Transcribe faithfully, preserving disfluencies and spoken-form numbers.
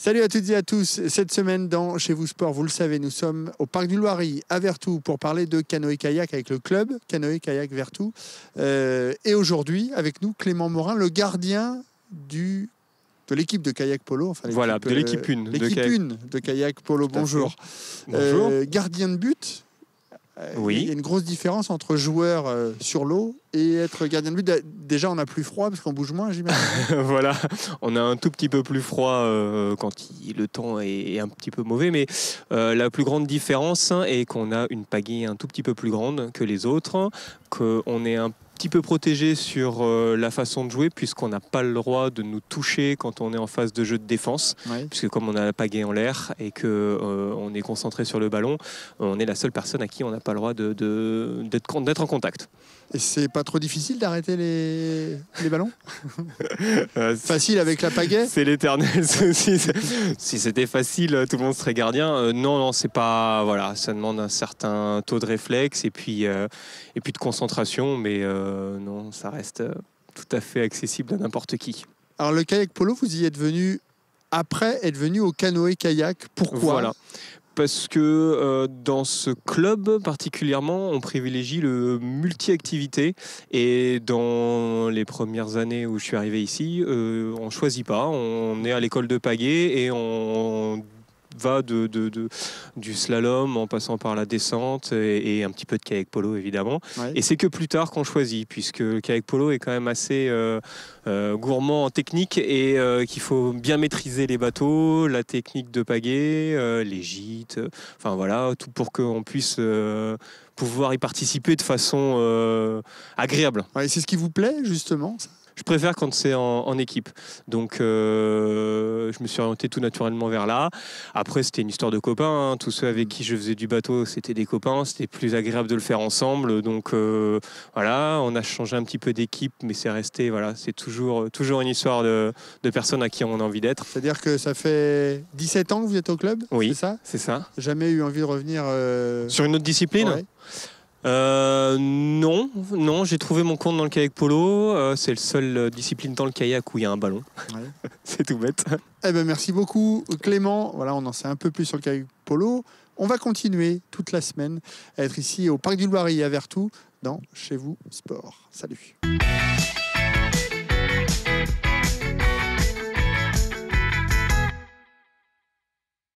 Salut à toutes et à tous. Cette semaine dans Chez vous Sport, vous le savez, nous sommes au Parc du Loiry à Vertou pour parler de canoë-kayak avec le club canoë-kayak Vertou. Euh, et aujourd'hui, avec nous, Clément Morin, le gardien du, de l'équipe de kayak polo. Enfin, voilà, de l'équipe une. L'équipe de une de kayak polo. Bonjour. Bonjour. Euh, gardien de but. Oui. Il y a une grosse différence entre joueur euh, sur l'eau et être gardien de but. Déjà, on a plus froid parce qu'on bouge moins, j'imagine. Voilà, on a un tout petit peu plus froid euh, quand il, le temps est, est un petit peu mauvais, mais euh, la plus grande différence est qu'on a une pagaie un tout petit peu plus grande que les autres, qu'on est un petit peu protégé sur euh, la façon de jouer puisqu'on n'a pas le droit de nous toucher quand on est en phase de jeu de défense, Oui. puisque comme on a la pagaie en l'air et que euh, on est concentré sur le ballon, on est la seule personne à qui on n'a pas le droit de, de, d'être, d'être en contact. Et c'est pas trop difficile d'arrêter les, les ballons euh, Facile avec la pagaie. C'est l'éternel souci. Si c'était facile, tout le monde serait gardien. Euh, non, non, c'est pas. Voilà, ça demande un certain taux de réflexe et puis euh, et puis de concentration, mais euh, non, ça reste tout à fait accessible à n'importe qui. Alors le kayak polo, vous y êtes venu après être venu au canoë-kayak. Pourquoi ? Voilà. Parce que euh, dans ce club particulièrement, on privilégie le multi-activité. Et dans les premières années où je suis arrivé ici, euh, on ne choisit pas. On est à l'école de pagaie et on va de, de, de, du slalom en passant par la descente et, et un petit peu de kayak polo évidemment. Ouais. Et c'est que plus tard qu'on choisit, puisque le kayak polo est quand même assez euh, euh, gourmand en technique et euh, qu'il faut bien maîtriser les bateaux, la technique de pagaie, euh, les gîtes, euh, enfin voilà, tout pour qu'on puisse euh, pouvoir y participer de façon euh, agréable. Ouais, c'est ce qui vous plaît justement ça ? Je préfère quand c'est en, en équipe. Donc, euh, je me suis orienté tout naturellement vers là. Après, c'était une histoire de copains. Hein. Tous ceux avec qui je faisais du bateau, c'était des copains. C'était plus agréable de le faire ensemble. Donc, euh, voilà, on a changé un petit peu d'équipe, mais c'est resté, voilà, c'est toujours, toujours une histoire de, de personnes à qui on a envie d'être. C'est-à-dire que ça fait dix-sept ans que vous êtes au club ? Oui, c'est ça ? c'est ça. Jamais eu envie de revenir euh... Sur une autre discipline ? Ouais. Euh, non, non, j'ai trouvé mon compte dans le kayak polo. Euh, c'est la seule discipline dans le kayak où il y a un ballon. Ouais. C'est tout bête. Eh ben merci beaucoup Clément. Voilà, on en sait un peu plus sur le kayak polo. On va continuer toute la semaine à être ici au Parc du Loiry à Vertou dans Chez vous Sport. Salut.